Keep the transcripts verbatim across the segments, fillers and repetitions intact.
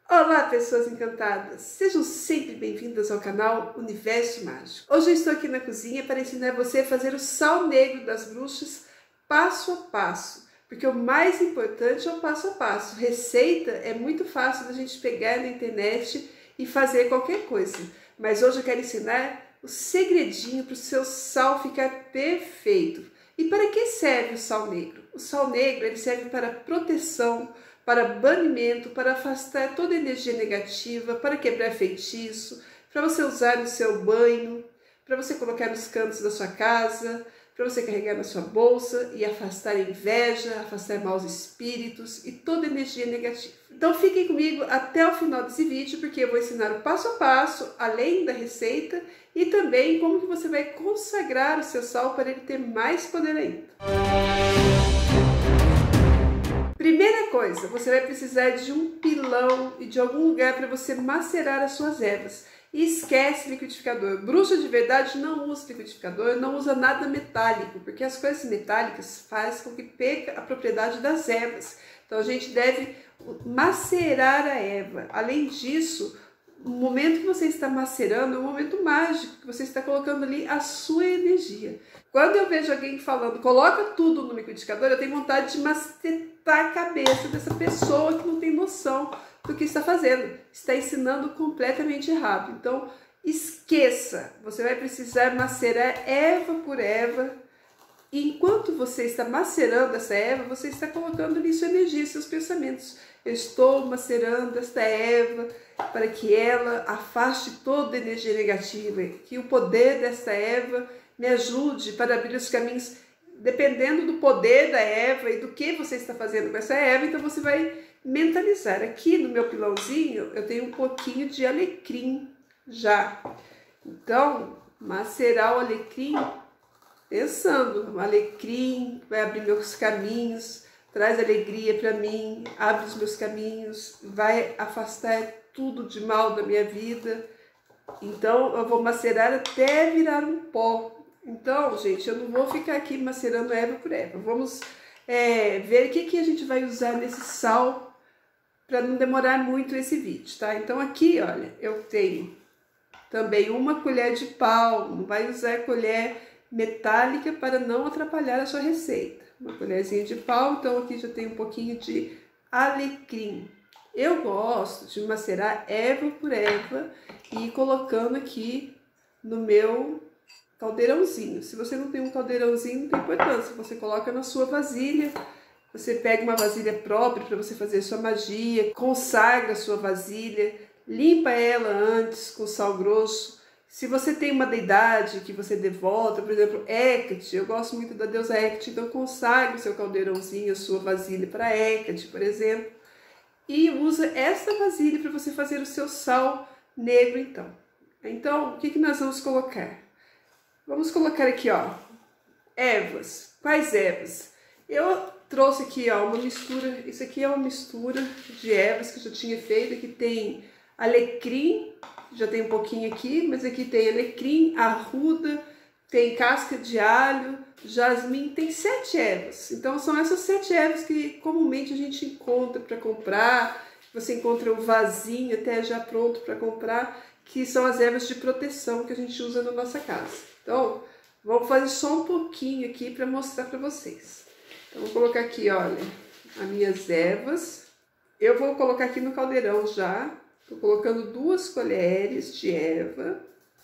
Olá, pessoas encantadas! Sejam sempre bem-vindas ao canal Universo Mágico. Hoje eu estou aqui na cozinha para ensinar você a fazer o sal negro das bruxas passo a passo, porque o mais importante é o passo a passo. Receita é muito fácil da gente pegar na internet e fazer qualquer coisa, mas hoje eu quero ensinar o segredinho para o seu sal ficar perfeito. E para que serve o sal negro? O sal negro ele serve para proteção, para banimento, para afastar toda energia negativa, para quebrar feitiço, para você usar no seu banho, para você colocar nos cantos da sua casa, para você carregar na sua bolsa e afastar a inveja, afastar maus espíritos e toda energia negativa. Então fiquem comigo até o final desse vídeo, porque eu vou ensinar o passo a passo, além da receita, e também como que você vai consagrar o seu sal para ele ter mais poder ainda. Primeira coisa, você vai precisar de um pilão e de algum lugar para você macerar as suas ervas. E esquece liquidificador. Bruxa de verdade não usa liquidificador, não usa nada metálico, porque as coisas metálicas fazem com que perca a propriedade das ervas. Então a gente deve macerar a erva. Além disso, o momento que você está macerando é um momento mágico, que você está colocando ali a sua energia. Quando eu vejo alguém falando, coloca tudo no liquidificador, eu tenho vontade de macetar a cabeça dessa pessoa que não tem noção do que está fazendo. Está ensinando completamente errado. Então, esqueça. Você vai precisar macerar erva por erva. E enquanto você está macerando essa erva, você está colocando ali sua energia, seus pensamentos. Eu estou macerando esta erva para que ela afaste toda a energia negativa, que o poder desta erva me ajude para abrir os caminhos, dependendo do poder da erva e do que você está fazendo com essa erva. Então você vai mentalizar. Aqui no meu pilãozinho eu tenho um pouquinho de alecrim já. Então, macerar o alecrim pensando, o alecrim vai abrir meus caminhos, traz alegria para mim, abre os meus caminhos, vai afastar tudo de mal da minha vida. Então eu vou macerar até virar um pó. Então, gente, eu não vou ficar aqui macerando erva por erva. Vamos é, ver o que, que a gente vai usar nesse sal para não demorar muito esse vídeo, tá? Então aqui, olha, eu tenho também uma colher de pau. Não vai usar colher metálica para não atrapalhar a sua receita. Uma colherzinha de pau. Então aqui já tem um pouquinho de alecrim. Eu gosto de macerar erva por erva e ir colocando aqui no meu caldeirãozinho. Se você não tem um caldeirãozinho, não tem importância. Você coloca na sua vasilha. Você pega uma vasilha própria para você fazer sua magia, consagra a sua vasilha, limpa ela antes com sal grosso. Se você tem uma deidade que você devota, por exemplo, Hecate, eu gosto muito da deusa Hecate, então consagre o seu caldeirãozinho, a sua vasilha para Hecate, por exemplo. E usa essa vasilha para você fazer o seu sal negro, então. Então, o que, que nós vamos colocar? Vamos colocar aqui, ó, ervas. Quais ervas? Eu trouxe aqui, ó, uma mistura, isso aqui é uma mistura de ervas que eu já tinha feito. Aqui tem alecrim, já tem um pouquinho aqui, mas aqui tem alecrim, arruda, tem casca de alho, jasmim, tem sete ervas. Então são essas sete ervas que comumente a gente encontra para comprar. Você encontra o vasinho até já pronto para comprar, que são as ervas de proteção que a gente usa na nossa casa. Então, vamos fazer só um pouquinho aqui para mostrar para vocês. Então, vou colocar aqui, olha, as minhas ervas. Eu vou colocar aqui no caldeirão já. Estou colocando duas colheres de erva.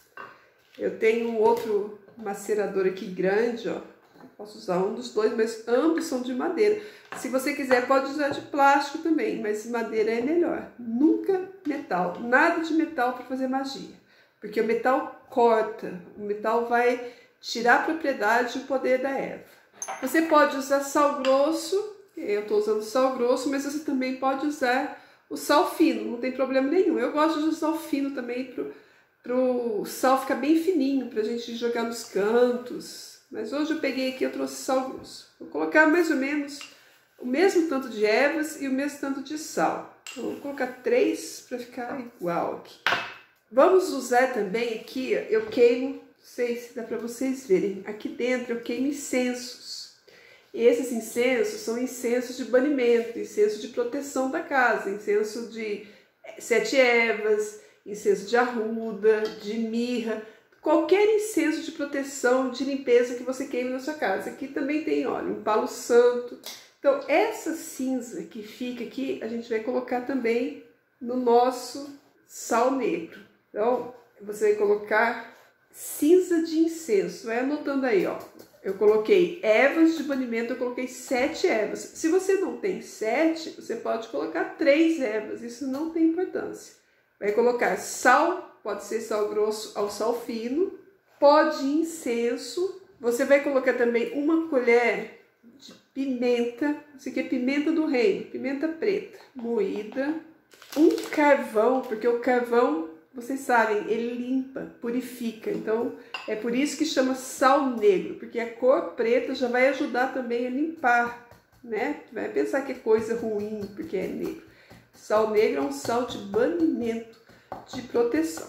Eu tenho um outro macerador aqui grande, ó. Posso usar um dos dois, mas ambos são de madeira. Se você quiser, pode usar de plástico também, mas madeira é melhor. Nunca metal. Nada de metal para fazer magia. Porque o metal corta. O metal vai tirar a propriedade e o poder da erva. Você pode usar sal grosso. Eu estou usando sal grosso, mas você também pode usar o sal fino, não tem problema nenhum. Eu gosto de usar o fino também para o sal ficar bem fininho, para a gente jogar nos cantos. Mas hoje eu peguei aqui, eu trouxe sal grosso. Vou colocar mais ou menos o mesmo tanto de ervas e o mesmo tanto de sal. Então, vou colocar três para ficar igual aqui. Vamos usar também aqui, eu queimo, não sei se dá para vocês verem, aqui dentro eu queimo incensos. E esses incensos são incensos de banimento, incenso de proteção da casa, incenso de sete ervas, incenso de arruda, de mirra, qualquer incenso de proteção, de limpeza que você queime na sua casa. Aqui também tem, olha, um palo santo. Então, essa cinza que fica aqui, a gente vai colocar também no nosso sal negro. Então, você vai colocar cinza de incenso. Vai anotando aí, ó. Eu coloquei ervas de banimento, eu coloquei sete ervas. Se você não tem sete, você pode colocar três ervas, isso não tem importância. Vai colocar sal, pode ser sal grosso ou sal fino, pó de incenso. Você vai colocar também uma colher de pimenta, isso aqui é pimenta do reino, pimenta preta, moída. Um carvão, porque o carvão, vocês sabem, ele limpa, purifica. Então, é por isso que chama sal negro, porque a cor preta já vai ajudar também a limpar, né? Vai pensar que é coisa ruim porque é negro. Sal negro é um sal de banimento, de proteção.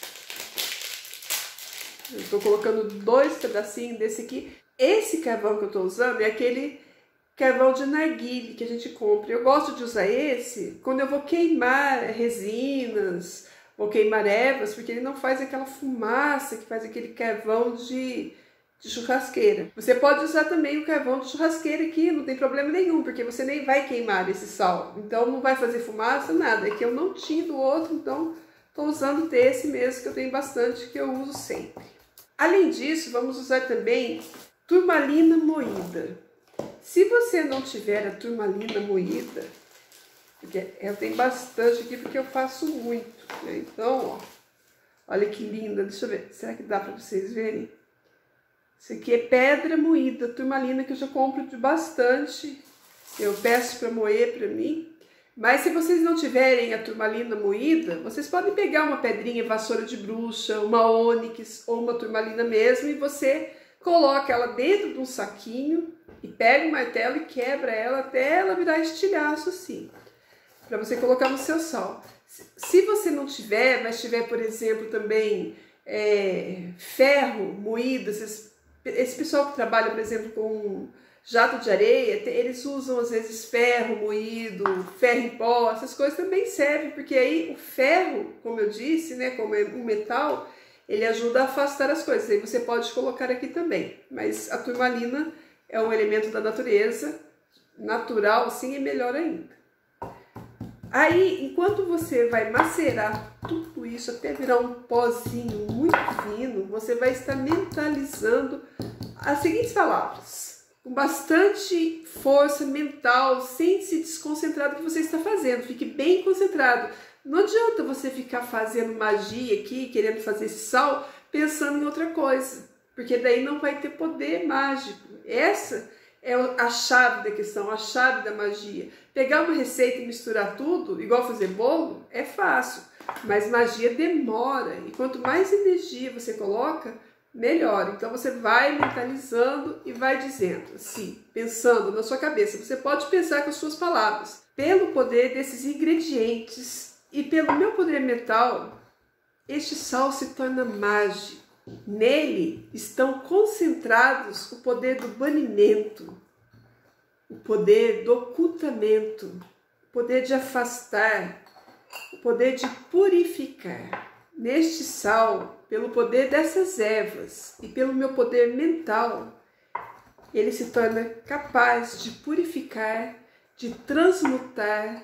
Eu estou colocando dois pedacinhos desse aqui. Esse carvão que eu estou usando é aquele carvão de narguilé que a gente compra. Eu gosto de usar esse quando eu vou queimar resinas, vou queimar ervas, porque ele não faz aquela fumaça que faz aquele carvão de, de churrasqueira. Você pode usar também o carvão de churrasqueira aqui, não tem problema nenhum, porque você nem vai queimar esse sal. Então não vai fazer fumaça, nada. É que eu não tinha do outro, então estou usando desse mesmo, que eu tenho bastante, que eu uso sempre. Além disso, vamos usar também turmalina moída. Se você não tiver a turmalina moída, porque eu tenho bastante aqui porque eu faço muito, né? Então, ó, olha que linda, deixa eu ver, será que dá para vocês verem? Isso aqui é pedra moída, turmalina, que eu já compro de bastante, eu peço para moer para mim. Mas se vocês não tiverem a turmalina moída, vocês podem pegar uma pedrinha, vassoura de bruxa, uma ônix ou uma turmalina mesmo, e você coloca ela dentro de um saquinho e pega o martelo e quebra ela até ela virar estilhaço assim, para você colocar no seu sal. Se você não tiver, mas tiver, por exemplo, também é, ferro moído, esses, esse pessoal que trabalha, por exemplo, com jato de areia, eles usam às vezes ferro moído, ferro em pó, essas coisas também servem, porque aí o ferro, como eu disse, né, como é um metal, ele ajuda a afastar as coisas. Aí você pode colocar aqui também, mas a turmalina é um elemento da natureza, natural assim, é melhor ainda. Aí, enquanto você vai macerar tudo isso até virar um pozinho muito fino, você vai estar mentalizando as seguintes palavras, com bastante força mental, sem se desconcentrar do que você está fazendo. Fique bem concentrado. Não adianta você ficar fazendo magia aqui, querendo fazer esse sal, pensando em outra coisa, porque daí não vai ter poder mágico. Essa é a chave da questão, a chave da magia. Pegar uma receita e misturar tudo, igual fazer bolo, é fácil, mas magia demora, e quanto mais energia você coloca, melhor. Então você vai mentalizando e vai dizendo assim, pensando na sua cabeça. Você pode pensar com as suas palavras. Pelo poder desses ingredientes e pelo meu poder mental, este sal se torna mágico. Nele estão concentrados o poder do banimento, o poder do ocultamento, o poder de afastar, o poder de purificar. Neste sal, pelo poder dessas ervas e pelo meu poder mental, ele se torna capaz de purificar, de transmutar,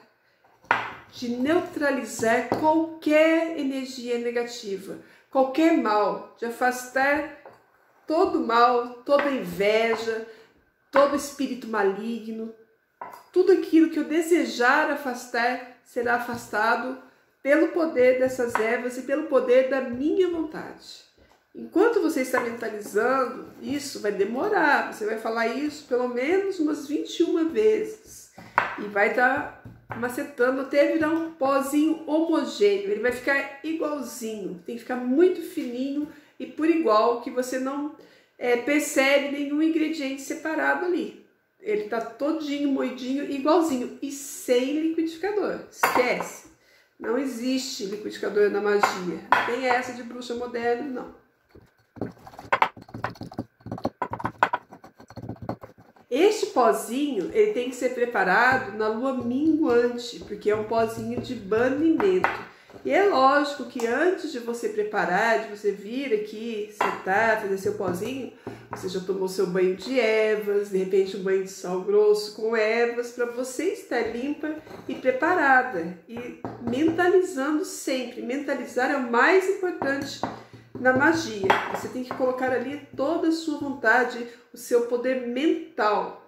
de neutralizar qualquer energia negativa, qualquer mal, de afastar todo mal, toda inveja, todo espírito maligno, tudo aquilo que eu desejar afastar será afastado pelo poder dessas ervas e pelo poder da minha vontade. Enquanto você está mentalizando, isso vai demorar, você vai falar isso pelo menos umas vinte e uma vezes e vai estar macetando até virar um pozinho homogêneo, ele vai ficar igualzinho, tem que ficar muito fininho e por igual, que você não é, percebe nenhum ingrediente separado ali. Ele está todinho, moidinho, igualzinho e sem liquidificador, esquece. Não existe liquidificador na magia. Não tem essa de bruxa moderna, não. Este pozinho, ele tem que ser preparado na lua minguante, porque é um pozinho de banimento. E é lógico que antes de você preparar, de você vir aqui, sentar, fazer seu pozinho, você já tomou seu banho de ervas, de repente um banho de sal grosso com ervas, para você estar limpa e preparada. E mentalizando sempre. Mentalizar é o mais importante na magia. Você tem que colocar ali toda a sua vontade, o seu poder mental.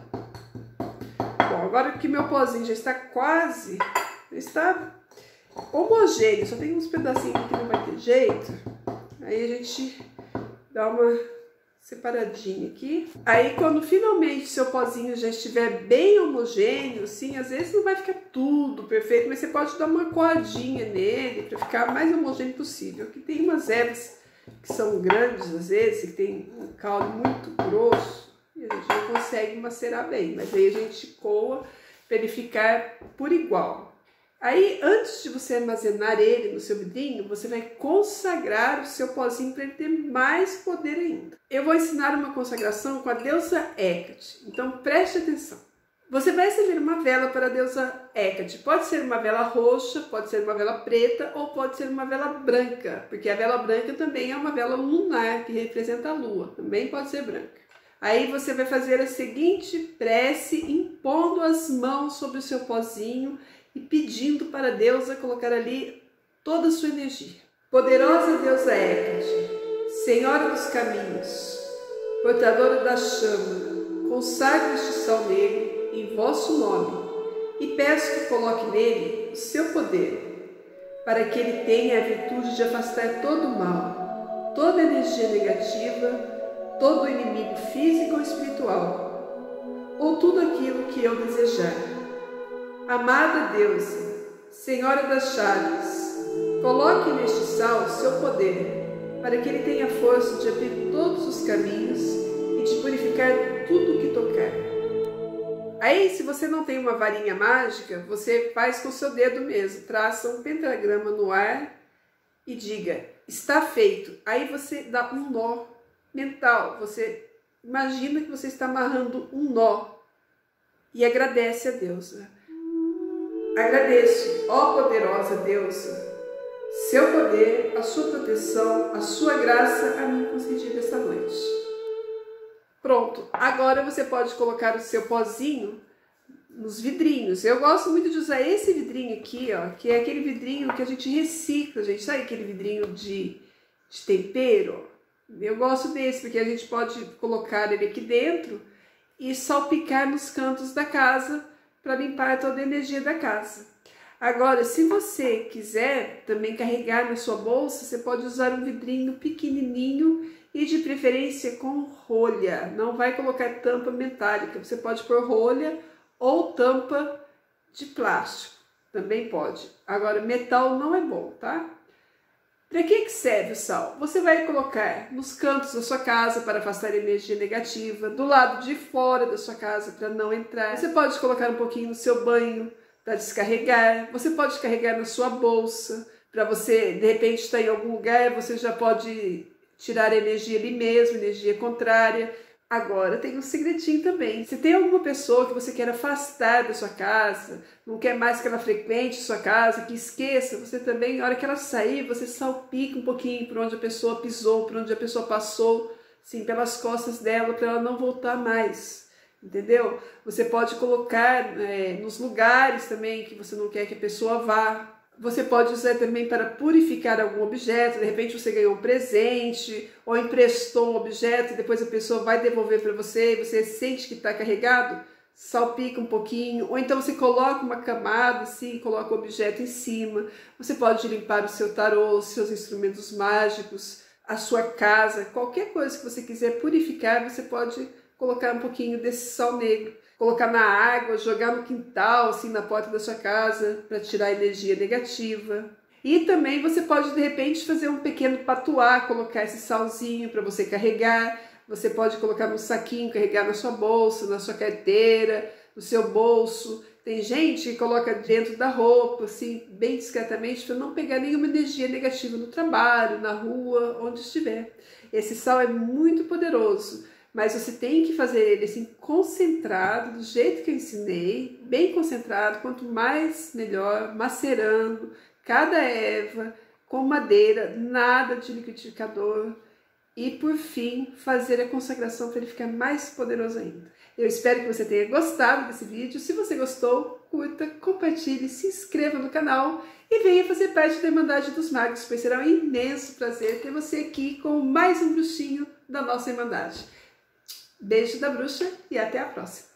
Bom, agora que meu pozinho já está quase, já está homogêneo, só tem uns pedacinhos aqui que não vai ter jeito, aí a gente dá uma separadinha aqui. Aí quando finalmente seu pozinho já estiver bem homogêneo, sim, às vezes não vai ficar tudo perfeito, mas você pode dar uma coadinha nele para ficar o mais homogêneo possível. Aqui tem umas ervas que são grandes às vezes, que tem um caldo muito grosso e a gente não consegue macerar bem, mas aí a gente coa para ele ficar por igual. Aí, antes de você armazenar ele no seu vidrinho, você vai consagrar o seu pozinho para ele ter mais poder ainda. Eu vou ensinar uma consagração com a deusa Hecate, então preste atenção. Você vai acender uma vela para a deusa Hecate. Pode ser uma vela roxa, pode ser uma vela preta ou pode ser uma vela branca, porque a vela branca também é uma vela lunar que representa a lua, também pode ser branca. Aí você vai fazer a seguinte prece, impondo as mãos sobre o seu pozinho e pedindo para a deusa colocar ali toda a sua energia. Poderosa deusa Hecate, senhora dos caminhos, portadora da chama, consagre este sal negro em vosso nome e peço que coloque nele o seu poder, para que ele tenha a virtude de afastar todo o mal, toda energia negativa, todo inimigo físico ou espiritual, ou tudo aquilo que eu desejar. Amada deusa, Senhora das chaves, coloque neste sal o seu poder, para que ele tenha força de abrir todos os caminhos e de purificar tudo o que tocar. Aí, se você não tem uma varinha mágica, você faz com o seu dedo mesmo, traça um pentagrama no ar e diga, está feito. Aí você dá um nó mental, você imagina que você está amarrando um nó e agradece a deusa. Agradeço, ó poderosa deusa, seu poder, a sua proteção, a sua graça a mim concedida esta noite. Pronto, agora você pode colocar o seu pozinho nos vidrinhos. Eu gosto muito de usar esse vidrinho aqui, ó, que é aquele vidrinho que a gente recicla, gente. Sabe aquele vidrinho de, de tempero? Eu gosto desse, porque a gente pode colocar ele aqui dentro e salpicar nos cantos da casa, para limpar toda a energia da casa. Agora, se você quiser também carregar na sua bolsa, você pode usar um vidrinho pequenininho e de preferência com rolha. Não vai colocar tampa metálica, você pode pôr rolha ou tampa de plástico, também pode. Agora, metal não é bom, tá? Para que que serve o sal? Você vai colocar nos cantos da sua casa para afastar energia negativa, do lado de fora da sua casa para não entrar. Você pode colocar um pouquinho no seu banho para descarregar. Você pode carregar na sua bolsa para você, de repente, estar em algum lugar, você já pode tirar a energia ali mesmo, energia contrária. Agora, tem um segredinho também. Se tem alguma pessoa que você quer afastar da sua casa, não quer mais que ela frequente sua casa, que esqueça, você também, na hora que ela sair, você salpica um pouquinho por onde a pessoa pisou, por onde a pessoa passou, sim, pelas costas dela, para ela não voltar mais, entendeu? Você pode colocar é, nos lugares também que você não quer que a pessoa vá. Você pode usar também para purificar algum objeto, de repente você ganhou um presente ou emprestou um objeto e depois a pessoa vai devolver para você e você sente que está carregado, salpica um pouquinho, ou então você coloca uma camada assim, coloca o objeto em cima. Você pode limpar o seu tarô, os seus instrumentos mágicos, a sua casa, qualquer coisa que você quiser purificar, você pode colocar um pouquinho desse sal negro. Colocar na água, jogar no quintal, assim, na porta da sua casa, para tirar a energia negativa. E também você pode, de repente, fazer um pequeno patuá, colocar esse salzinho para você carregar. Você pode colocar num saquinho, carregar na sua bolsa, na sua carteira, no seu bolso. Tem gente que coloca dentro da roupa, assim, bem discretamente, para não pegar nenhuma energia negativa no trabalho, na rua, onde estiver. Esse sal é muito poderoso. mas você tem que fazer ele assim concentrado, do jeito que eu ensinei, bem concentrado, quanto mais melhor, macerando cada erva com madeira, nada de liquidificador. E por fim, fazer a consagração para ele ficar mais poderoso ainda. Eu espero que você tenha gostado desse vídeo. Se você gostou, curta, compartilhe, se inscreva no canal e venha fazer parte da Irmandade dos Magos, pois será um imenso prazer ter você aqui com mais um bruxinho da nossa Irmandade. Beijo da bruxa e até a próxima!